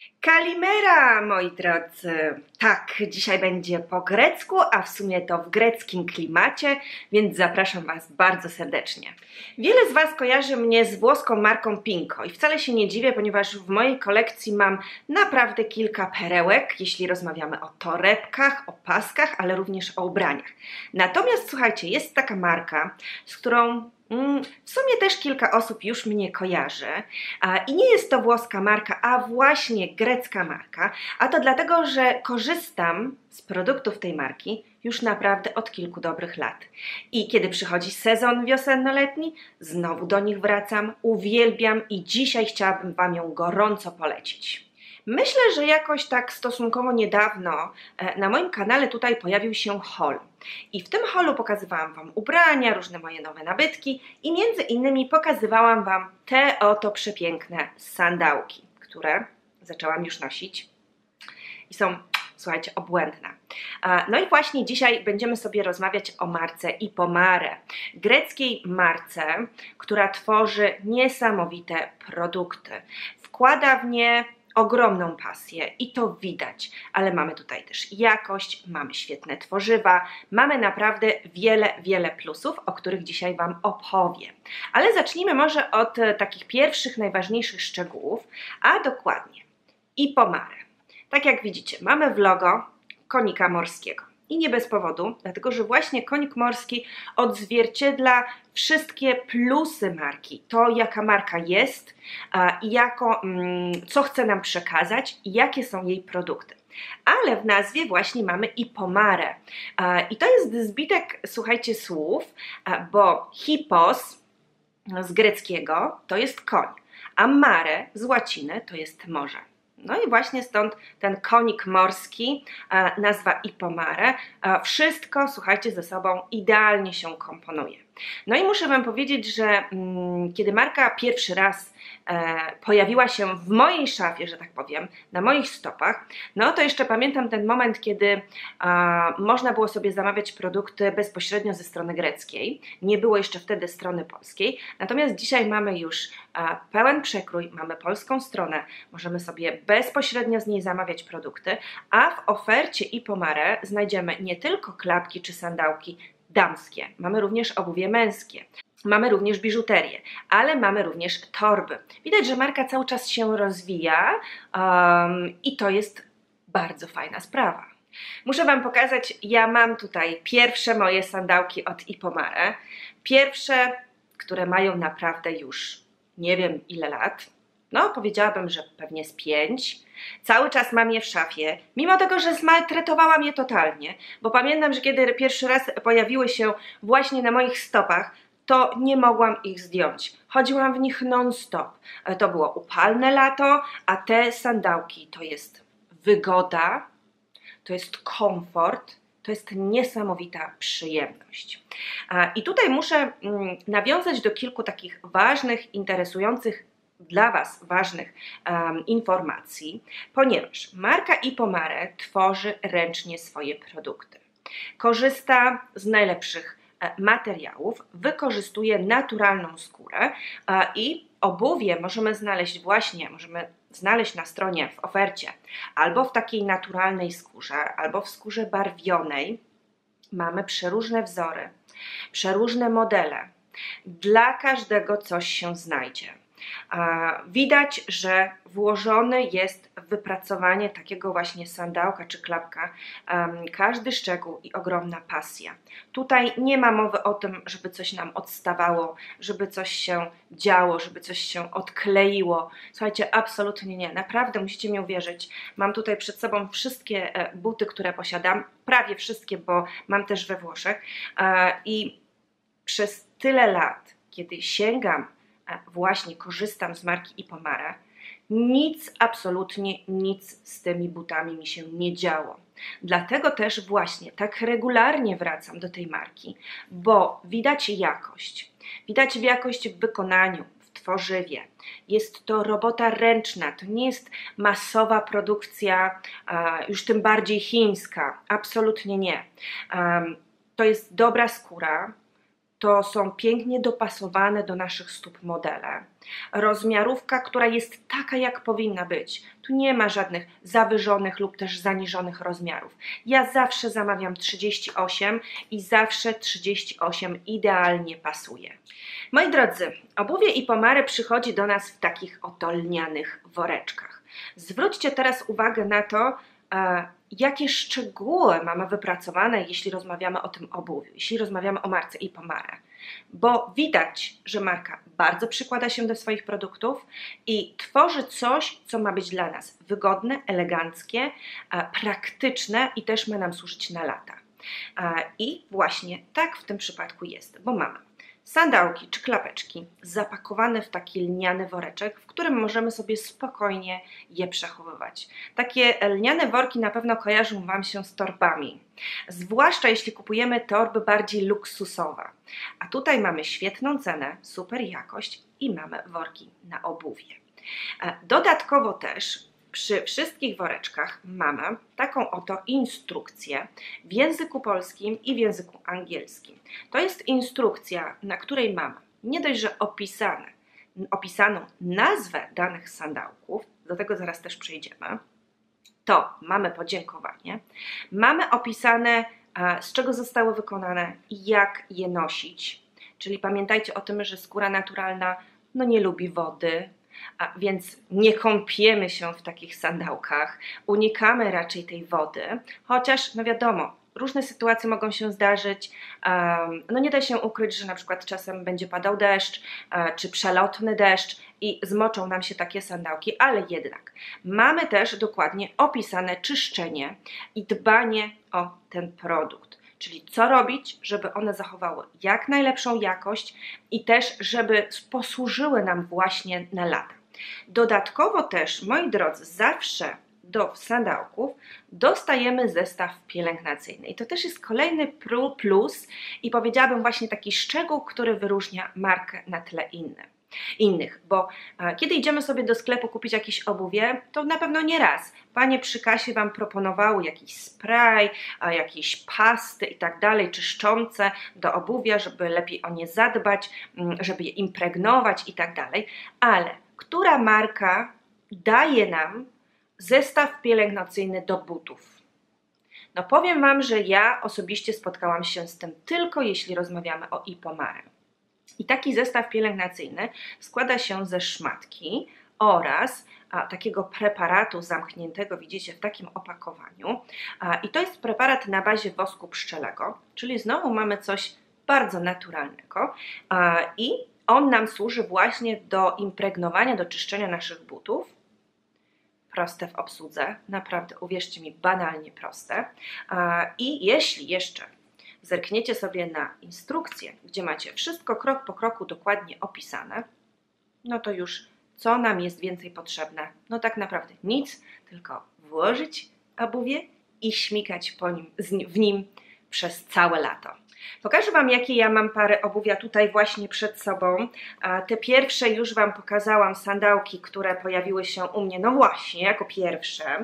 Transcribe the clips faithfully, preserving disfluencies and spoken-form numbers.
Kalimera, moi drodzy! Tak, dzisiaj będzie po grecku, a w sumie to w greckim klimacie, więc zapraszam Was bardzo serdecznie. Wiele z Was kojarzy mnie z włoską marką Pinko i wcale się nie dziwię, ponieważ w mojej kolekcji mam naprawdę kilka perełek, jeśli rozmawiamy o torebkach, o paskach, ale również o ubraniach. Natomiast słuchajcie, jest taka marka, z którą w sumie też kilka osób już mnie kojarzy i nie jest to włoska marka, a właśnie grecka marka, a to dlatego, że korzystam z produktów tej marki już naprawdę od kilku dobrych lat. I kiedy przychodzi sezon wiosenno-letni, znowu do nich wracam, uwielbiam i dzisiaj chciałabym Wam ją gorąco polecić. Myślę, że jakoś tak stosunkowo niedawno na moim kanale tutaj pojawił się haul. I w tym haulu pokazywałam Wam ubrania, różne moje nowe nabytki i między innymi pokazywałam Wam te oto przepiękne sandałki, które zaczęłam już nosić i są, słuchajcie, obłędne. No i właśnie dzisiaj będziemy sobie rozmawiać o marce Ipomare, greckiej marce, która tworzy niesamowite produkty. Wkłada w nie ogromną pasję i to widać, ale mamy tutaj też jakość, mamy świetne tworzywa, mamy naprawdę wiele, wiele plusów, o których dzisiaj Wam opowiem. Ale zacznijmy może od takich pierwszych, najważniejszych szczegółów, a dokładnie Ipomare. Tak jak widzicie, mamy w logo konika morskiego. I nie bez powodu, dlatego że właśnie konik morski odzwierciedla wszystkie plusy marki, to jaka marka jest i jako, co chce nam przekazać i jakie są jej produkty. Ale w nazwie właśnie mamy Ipomare i to jest zbitek, słuchajcie, słów, bo hippos z greckiego to jest koń, a mare z łaciny to jest morze. No i właśnie stąd ten konik morski, nazwa Ipomare, wszystko, słuchajcie, ze sobą idealnie się komponuje. No i muszę Wam powiedzieć, że mm, kiedy marka pierwszy raz e, pojawiła się w mojej szafie, że tak powiem, na moich stopach, no to jeszcze pamiętam ten moment, kiedy e, można było sobie zamawiać produkty bezpośrednio ze strony greckiej. Nie było jeszcze wtedy strony polskiej, natomiast dzisiaj mamy już e, pełen przekrój, mamy polską stronę, możemy sobie bezpośrednio z niej zamawiać produkty, a w ofercie Ipomare znajdziemy nie tylko klapki czy sandałki damskie, mamy również obuwie męskie, mamy również biżuterię, ale mamy również torby. Widać, że marka cały czas się rozwija um, i to jest bardzo fajna sprawa. Muszę Wam pokazać, ja mam tutaj pierwsze moje sandałki od Ipomare, pierwsze, które mają naprawdę już nie wiem ile lat. No, powiedziałabym, że pewnie z pięć. Cały czas mam je w szafie, mimo tego, że zmaltretowałam je totalnie, bo pamiętam, że kiedy pierwszy raz pojawiły się właśnie na moich stopach, to nie mogłam ich zdjąć. Chodziłam w nich non-stop. To było upalne lato, a te sandałki to jest wygoda, to jest komfort, to jest niesamowita przyjemność. I tutaj muszę nawiązać do kilku takich ważnych, interesujących dla Was ważnych um, informacji, ponieważ marka Ipomare tworzy ręcznie swoje produkty. Korzysta z najlepszych e, materiałów, wykorzystuje naturalną skórę e, i obuwie możemy znaleźć właśnie, możemy znaleźć na stronie w ofercie albo w takiej naturalnej skórze, albo w skórze barwionej. Mamy przeróżne wzory, przeróżne modele. Dla każdego coś się znajdzie. Widać, że włożone jest w wypracowanie takiego właśnie sandałka czy klapka każdy szczegół i ogromna pasja. Tutaj nie ma mowy o tym, żeby coś nam odstawało, żeby coś się działo, żeby coś się odkleiło. Słuchajcie, absolutnie nie. Naprawdę musicie mi uwierzyć. Mam tutaj przed sobą wszystkie buty, które posiadam, prawie wszystkie, bo mam też we Włoszech i przez tyle lat, kiedy sięgam, właśnie korzystam z marki Ipomare, nic, absolutnie nic z tymi butami mi się nie działo. Dlatego też właśnie tak regularnie wracam do tej marki, bo widać jakość, widać jakość w wykonaniu, w tworzywie. Jest to robota ręczna, to nie jest masowa produkcja, już tym bardziej chińska, absolutnie nie. To jest dobra skóra, to są pięknie dopasowane do naszych stóp modele. Rozmiarówka, która jest taka, jak powinna być. Tu nie ma żadnych zawyżonych lub też zaniżonych rozmiarów. Ja zawsze zamawiam trzydzieści osiem i zawsze trzydzieści osiem idealnie pasuje. Moi drodzy, obuwie Ipomare przychodzi do nas w takich oto lnianych woreczkach. Zwróćcie teraz uwagę na to, e, jakie szczegóły mamy wypracowane, jeśli rozmawiamy o tym obuwiu, jeśli rozmawiamy o marce Ipomare. Bo widać, że marka bardzo przykłada się do swoich produktów i tworzy coś, co ma być dla nas wygodne, eleganckie, praktyczne i też ma nam służyć na lata. I właśnie tak w tym przypadku jest, bo mamy sandałki czy klapeczki zapakowane w taki lniany woreczek, w którym możemy sobie spokojnie je przechowywać. Takie lniane worki na pewno kojarzą Wam się z torbami, zwłaszcza jeśli kupujemy torby bardziej luksusowe. A tutaj mamy świetną cenę, super jakość i mamy worki na obuwie. Dodatkowo też przy wszystkich woreczkach mamy taką oto instrukcję w języku polskim i w języku angielskim. To jest instrukcja, na której mamy nie dość, że opisane, opisaną nazwę danych sandałków, do tego zaraz też przejdziemy, to mamy podziękowanie, mamy opisane, z czego zostały wykonane i jak je nosić. Czyli pamiętajcie o tym, że skóra naturalna no nie lubi wody, a więc nie kąpiemy się w takich sandałkach, unikamy raczej tej wody, chociaż no wiadomo, różne sytuacje mogą się zdarzyć, um, no nie da się ukryć, że na przykład czasem będzie padał deszcz, um, czy przelotny deszcz i zmoczą nam się takie sandałki, ale jednak mamy też dokładnie opisane czyszczenie i dbanie o ten produkt. Czyli co robić, żeby one zachowały jak najlepszą jakość i też, żeby posłużyły nam właśnie na lata. Dodatkowo też, moi drodzy, zawsze do sandałków dostajemy zestaw pielęgnacyjny. I to też jest kolejny plus i powiedziałabym właśnie taki szczegół, który wyróżnia markę na tle innym. innych, bo a, kiedy idziemy sobie do sklepu kupić jakieś obuwie, to na pewno nie raz panie przy kasie Wam proponowały jakiś spray, a, jakieś pasty i tak dalej, czyszczące do obuwia, żeby lepiej o nie zadbać, żeby je impregnować i tak dalej, ale która marka daje nam zestaw pielęgnacyjny do butów? No powiem Wam, że ja osobiście spotkałam się z tym tylko jeśli rozmawiamy o Ipomare. I taki zestaw pielęgnacyjny składa się ze szmatki oraz a, takiego preparatu zamkniętego, widzicie, w takim opakowaniu. A, I to jest preparat na bazie wosku pszczelego, czyli znowu mamy coś bardzo naturalnego a, i on nam służy właśnie do impregnowania, do czyszczenia naszych butów. Proste w obsłudze, naprawdę, uwierzcie mi, banalnie proste. A, I jeśli jeszcze zerkniecie sobie na instrukcję, gdzie macie wszystko krok po kroku dokładnie opisane, no to już co nam jest więcej potrzebne? No tak naprawdę nic, tylko włożyć obuwie i śmigać po nim, w nim przez całe lato. Pokażę Wam, jakie ja mam pary obuwia tutaj właśnie przed sobą. Te pierwsze już Wam pokazałam, sandałki, które pojawiły się u mnie, no właśnie, jako pierwsze.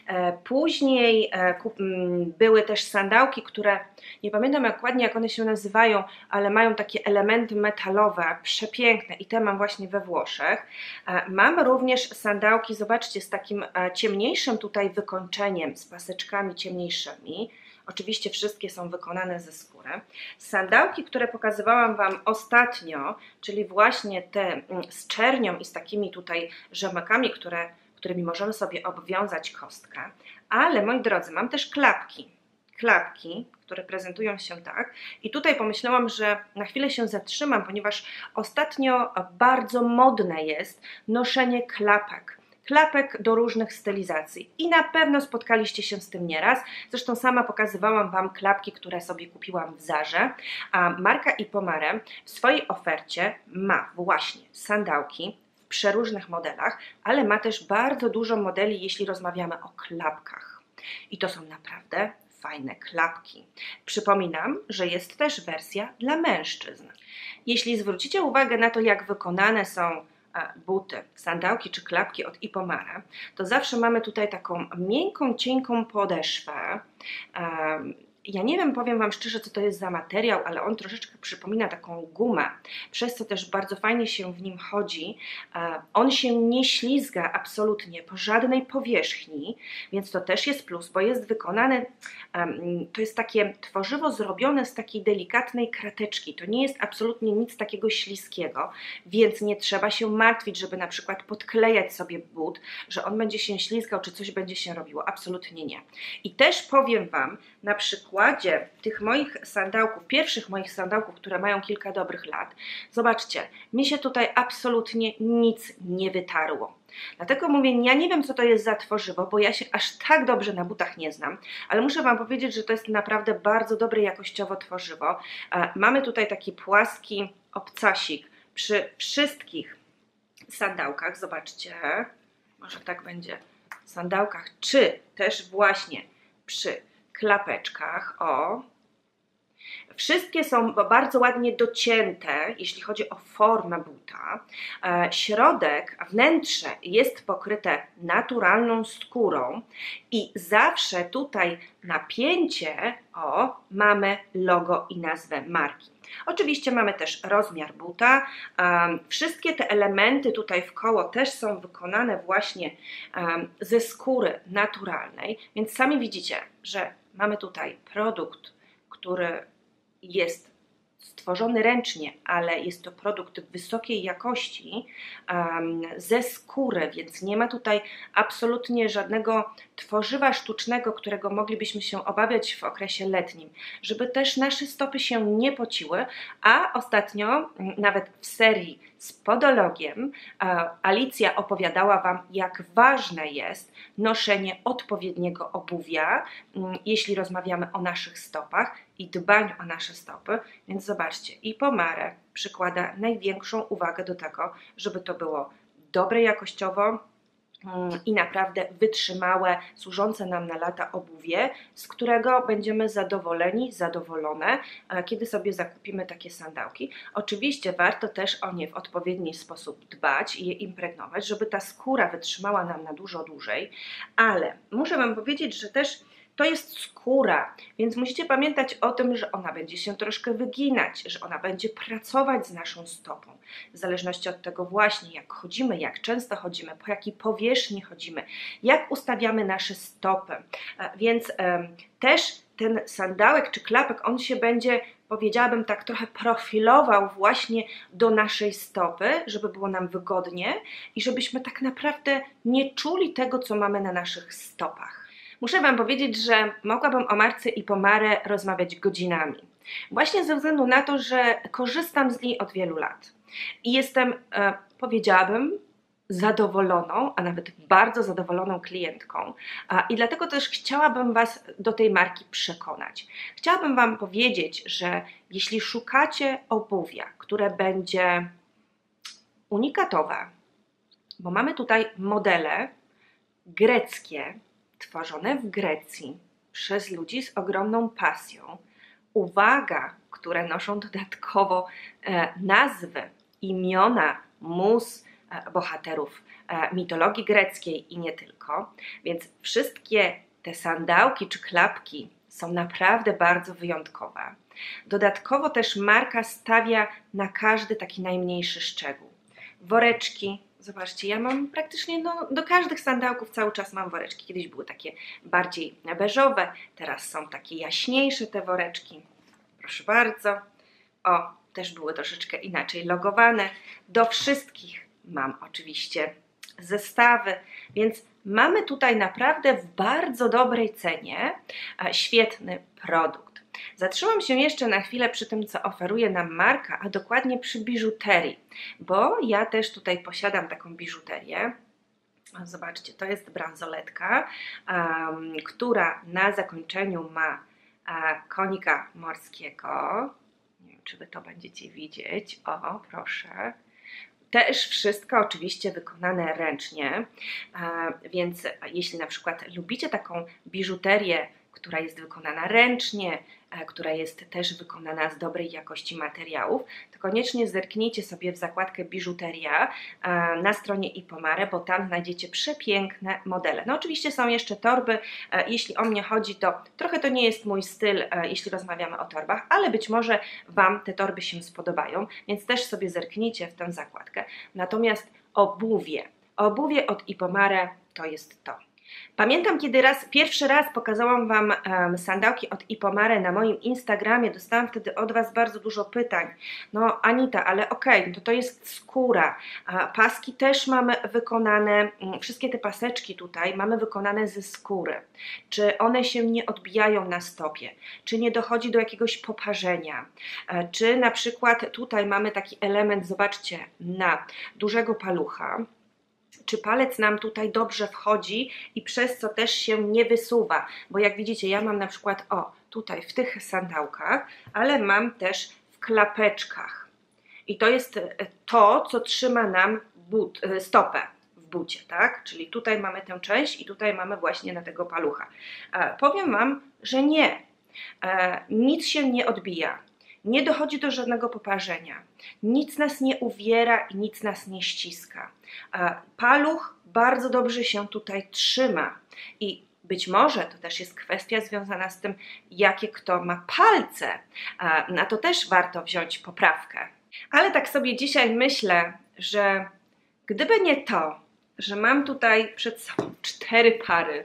Później były też sandałki, które, nie pamiętam dokładnie jak one się nazywają, ale mają takie elementy metalowe, przepiękne i te mam właśnie we Włoszech. Mam również sandałki, zobaczcie, z takim ciemniejszym tutaj wykończeniem, z paseczkami ciemniejszymi. Oczywiście wszystkie są wykonane ze skóry. Sandałki, które pokazywałam Wam ostatnio, czyli właśnie te z czernią i z takimi tutaj rzemykami, które, którymi możemy sobie obwiązać kostkę. Ale moi drodzy, mam też klapki. Klapki, które prezentują się tak. I tutaj pomyślałam, że na chwilę się zatrzymam, ponieważ ostatnio bardzo modne jest noszenie klapek. Klapek do różnych stylizacji i na pewno spotkaliście się z tym nieraz. Zresztą sama pokazywałam Wam klapki, które sobie kupiłam w Zarze, a marka Ipomare w swojej ofercie ma właśnie sandałki w przeróżnych modelach, ale ma też bardzo dużo modeli, jeśli rozmawiamy o klapkach. I to są naprawdę fajne klapki. Przypominam, że jest też wersja dla mężczyzn. Jeśli zwrócicie uwagę na to, jak wykonane są buty, sandałki czy klapki od Ipomare, to zawsze mamy tutaj taką miękką, cienką podeszwę. Ja nie wiem, powiem Wam szczerze, co to jest za materiał, ale on troszeczkę przypomina taką gumę, przez co też bardzo fajnie się w nim chodzi. On się nie ślizga absolutnie po żadnej powierzchni, więc to też jest plus, bo jest wykonane, to jest takie tworzywo zrobione z takiej delikatnej krateczki. To nie jest absolutnie nic takiego śliskiego, więc nie trzeba się martwić, żeby na przykład podklejać sobie but, że on będzie się ślizgał, czy coś będzie się robiło. Absolutnie nie. I też powiem Wam, na przykładzie tych moich sandałków, pierwszych moich sandałków, które mają kilka dobrych lat, zobaczcie, mi się tutaj absolutnie nic nie wytarło. Dlatego mówię, ja nie wiem, co to jest za tworzywo, bo ja się aż tak dobrze na butach nie znam, ale muszę Wam powiedzieć, że to jest naprawdę bardzo dobre jakościowo tworzywo. Mamy tutaj taki płaski obcasik przy wszystkich sandałkach, zobaczcie, może tak będzie, sandałkach, czy też właśnie przy klapeczkach, o. Wszystkie są bardzo ładnie docięte, jeśli chodzi o formę buta. Środek, wnętrze jest pokryte naturalną skórą i zawsze tutaj na pięcie, o, mamy logo i nazwę marki. Oczywiście mamy też rozmiar buta. Um, wszystkie te elementy tutaj w koło też są wykonane właśnie um, ze skóry naturalnej, więc sami widzicie, że mamy tutaj produkt, który jest stworzony ręcznie, ale jest to produkt wysokiej jakości um, ze skóry, więc nie ma tutaj absolutnie żadnego tworzywa sztucznego, którego moglibyśmy się obawiać w okresie letnim, żeby też nasze stopy się nie pociły, a ostatnio nawet w serii z podologiem Alicja opowiadała Wam, jak ważne jest noszenie odpowiedniego obuwia, jeśli rozmawiamy o naszych stopach i dbaniu o nasze stopy, więc zobaczcie, i Pomare przykłada największą uwagę do tego, żeby to było dobre jakościowo i naprawdę wytrzymałe, służące nam na lata obuwie, z którego będziemy zadowoleni, zadowolone, kiedy sobie zakupimy takie sandałki. Oczywiście warto też o nie w odpowiedni sposób dbać i je impregnować, żeby ta skóra wytrzymała nam na dużo dłużej, ale muszę Wam powiedzieć, że też to jest skóra, więc musicie pamiętać o tym, że ona będzie się troszkę wyginać, że ona będzie pracować z naszą stopą. W zależności od tego właśnie, jak chodzimy, jak często chodzimy, po jakiej powierzchni chodzimy, jak ustawiamy nasze stopy. Więc e, też ten sandałek czy klapek, on się będzie, powiedziałabym tak, trochę profilował właśnie do naszej stopy, żeby było nam wygodnie i żebyśmy tak naprawdę nie czuli tego, co mamy na naszych stopach. Muszę Wam powiedzieć, że mogłabym o marce i Pomare rozmawiać godzinami. Właśnie ze względu na to, że korzystam z niej od wielu lat. I jestem, e, powiedziałabym, zadowoloną, a nawet bardzo zadowoloną klientką. A, I dlatego też chciałabym Was do tej marki przekonać. Chciałabym Wam powiedzieć, że jeśli szukacie obuwia, które będzie unikatowe, bo mamy tutaj modele greckie, tworzone w Grecji przez ludzi z ogromną pasją, uwaga, które noszą dodatkowo e, nazwy, imiona mus, e, bohaterów e, mitologii greckiej i nie tylko, więc wszystkie te sandałki czy klapki są naprawdę bardzo wyjątkowe. Dodatkowo też marka stawia na każdy taki najmniejszy szczegół. Woreczki. Zobaczcie, ja mam praktycznie no, do każdych sandałków cały czas mam woreczki. Kiedyś były takie bardziej beżowe, teraz są takie jaśniejsze te woreczki. Proszę bardzo. O, też były troszeczkę inaczej logowane. Do wszystkich mam oczywiście zestawy, więc mamy tutaj naprawdę w bardzo dobrej cenie świetny produkt. Zatrzymam się jeszcze na chwilę przy tym, co oferuje nam marka, a dokładnie przy biżuterii, bo ja też tutaj posiadam taką biżuterię. Zobaczcie, to jest bransoletka, um, która na zakończeniu ma uh, konika morskiego. Nie wiem, czy Wy to będziecie widzieć. O, proszę. Też wszystko oczywiście wykonane ręcznie, uh, więc jeśli na przykład lubicie taką biżuterię, która jest wykonana ręcznie, która jest też wykonana z dobrej jakości materiałów, to koniecznie zerknijcie sobie w zakładkę biżuteria na stronie Ipomare, bo tam znajdziecie przepiękne modele. No oczywiście są jeszcze torby, jeśli o mnie chodzi, to trochę to nie jest mój styl, jeśli rozmawiamy o torbach, ale być może Wam te torby się spodobają, więc też sobie zerknijcie w tę zakładkę. Natomiast obuwie, obuwie od Ipomare to jest to. Pamiętam, kiedy raz, pierwszy raz pokazałam Wam um, sandałki od Ipomare na moim Instagramie, dostałam wtedy od Was bardzo dużo pytań. No Anita, ale okej, okay, to to jest skóra, a paski też mamy wykonane, wszystkie te paseczki tutaj mamy wykonane ze skóry. Czy one się nie odbijają na stopie? Czy nie dochodzi do jakiegoś poparzenia? Czy na przykład tutaj mamy taki element, zobaczcie, na dużego palucha, czy palec nam tutaj dobrze wchodzi i przez co też się nie wysuwa, bo jak widzicie, ja mam na przykład, o, tutaj w tych sandałkach, ale mam też w klapeczkach i to jest to, co trzyma nam but, stopę w bucie, tak? Czyli tutaj mamy tę część i tutaj mamy właśnie na tego palucha. E, powiem Wam, że nie, e, nic się nie odbija. Nie dochodzi do żadnego poparzenia, nic nas nie uwiera i nic nas nie ściska. Paluch bardzo dobrze się tutaj trzyma i być może to też jest kwestia związana z tym, jakie kto ma palce. Na to też warto wziąć poprawkę. Ale tak sobie dzisiaj myślę, że gdyby nie to, że mam tutaj przed sobą cztery pary,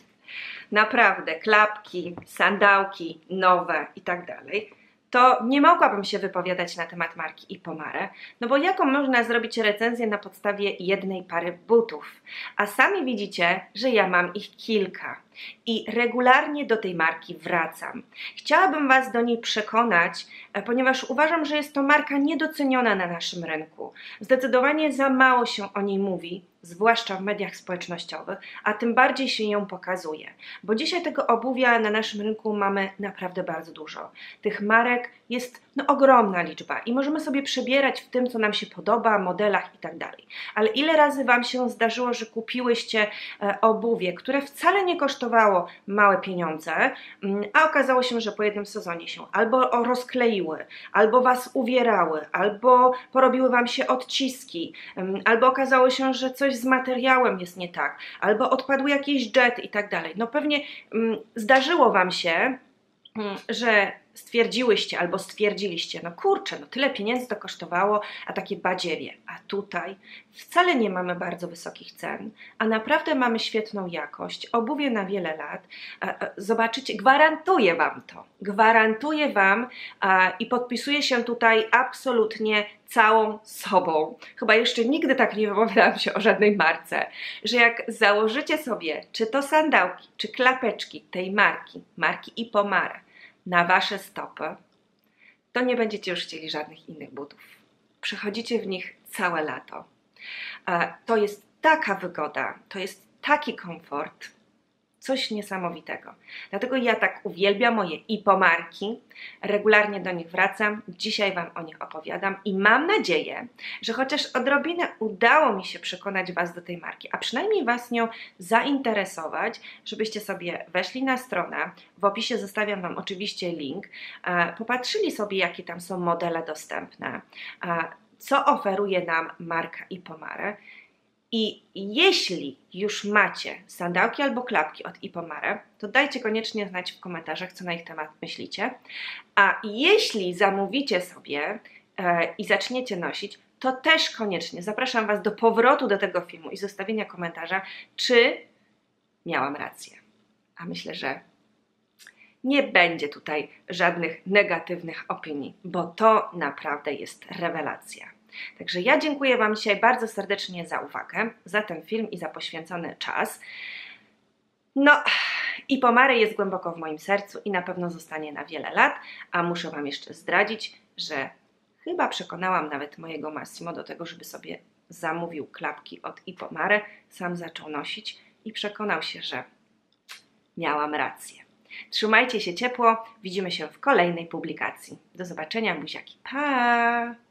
naprawdę klapki, sandałki nowe i tak dalej, to nie mogłabym się wypowiadać na temat marki Ipomare, no bo jaką można zrobić recenzję na podstawie jednej pary butów? A sami widzicie, że ja mam ich kilka i regularnie do tej marki wracam. Chciałabym Was do niej przekonać, ponieważ uważam, że jest to marka niedoceniona na naszym rynku. Zdecydowanie za mało się o niej mówi, zwłaszcza w mediach społecznościowych, a tym bardziej się ją pokazuje. Bo dzisiaj tego obuwia na naszym rynku mamy naprawdę bardzo dużo. Tych marek jest no, ogromna liczba i możemy sobie przebierać w tym, co nam się podoba, modelach i tak dalej. Ale ile razy Wam się zdarzyło, że kupiłyście e, obuwie, które wcale nie kosztowało małe pieniądze, mm, a okazało się, że po jednym sezonie się albo rozkleiły, albo Was uwierały, albo porobiły Wam się odciski, mm, albo okazało się, że coś z materiałem jest nie tak, albo odpadł jakiś jet i tak dalej. No pewnie mm, zdarzyło Wam się, mm, że stwierdziłyście albo stwierdziliście, no kurczę, no tyle pieniędzy to kosztowało, a takie badziewie. A tutaj wcale nie mamy bardzo wysokich cen, a naprawdę mamy świetną jakość, obuwie na wiele lat. Zobaczycie, gwarantuję Wam to, gwarantuję Wam i podpisuję się tutaj absolutnie całą sobą. Chyba jeszcze nigdy tak nie wypowiadałam się o żadnej marce, że jak założycie sobie, czy to sandałki, czy klapeczki tej marki, marki Ipomare, na Wasze stopy, to nie będziecie już chcieli żadnych innych butów. Przechodzicie w nich całe lato. To jest taka wygoda, to jest taki komfort, coś niesamowitego. Dlatego ja tak uwielbiam moje Ipomarki, regularnie do nich wracam, dzisiaj Wam o nich opowiadam i mam nadzieję, że chociaż odrobinę udało mi się przekonać Was do tej marki, a przynajmniej Was nią zainteresować, żebyście sobie weszli na stronę, w opisie zostawiam Wam oczywiście link, popatrzyli sobie, jakie tam są modele dostępne, co oferuje nam marka Ipomare. I jeśli już macie sandałki albo klapki od Ipomare, to dajcie koniecznie znać w komentarzach, co na ich temat myślicie. A jeśli zamówicie sobie e, i zaczniecie nosić, to też koniecznie zapraszam Was do powrotu do tego filmu i zostawienia komentarza, czy miałam rację. A myślę, że nie będzie tutaj żadnych negatywnych opinii, bo to naprawdę jest rewelacja. Także ja dziękuję Wam dzisiaj bardzo serdecznie za uwagę, za ten film i za poświęcony czas. No, Ipomare jest głęboko w moim sercu i na pewno zostanie na wiele lat, a muszę Wam jeszcze zdradzić, że chyba przekonałam nawet mojego Massimo do tego, żeby sobie zamówił klapki od Ipomare, sam zaczął nosić i przekonał się, że miałam rację. Trzymajcie się ciepło, widzimy się w kolejnej publikacji. Do zobaczenia, buziaki, pa!